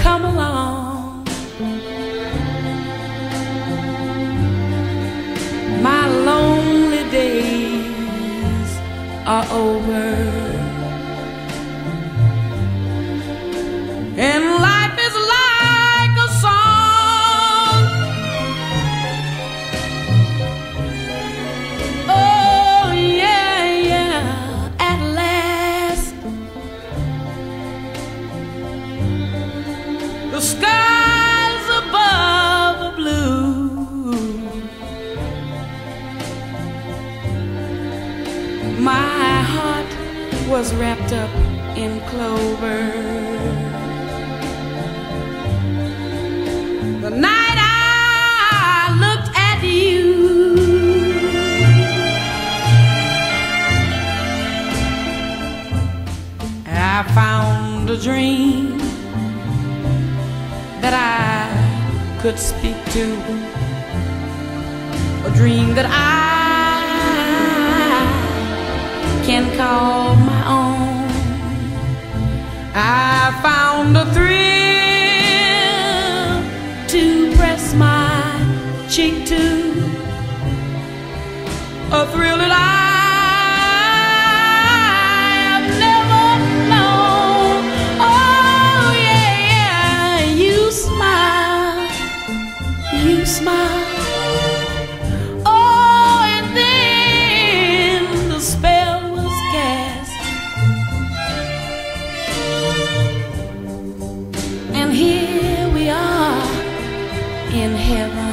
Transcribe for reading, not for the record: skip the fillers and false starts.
come along. My lonely days are over, and life is like a song. Oh yeah, yeah, at last the skies above are blue. My heart was wrapped up in clover the night I looked at you. I found a dream that I could speak to, a dream that I can call my own. I found a thrill to press my cheek to, a thrill that I have never known. Oh yeah, yeah, you smile, you smile. Oh, and then the spell was cast, and here we are in heaven.